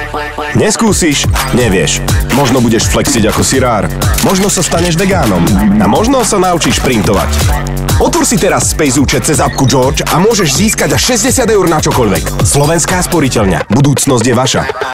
Neskúsiš, nevieš. Možno budeš flexiť ako sirár, možno sa staneš vegánom a možno sa naučíš šprintovať. Otvor si teraz Space účet cez apku George a môžeš získať až 60 eur na čokoľvek. Slovenská sporiteľňa. Budúcnosť je vaša.